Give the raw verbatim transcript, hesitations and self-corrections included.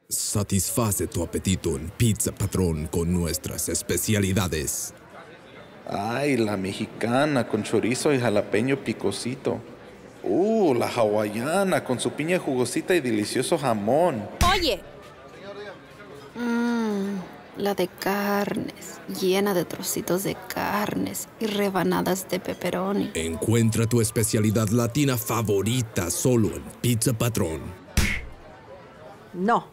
Satisface tu apetito en Pizza Patrón con nuestras especialidades. Ay, la mexicana con chorizo y jalapeño picosito. Uh, la hawaiana con su piña jugosita y delicioso jamón. Oye. Mmm, la de carnes, llena de trocitos de carnes y rebanadas de pepperoni. Encuentra tu especialidad latina favorita solo en Pizza Patrón. No.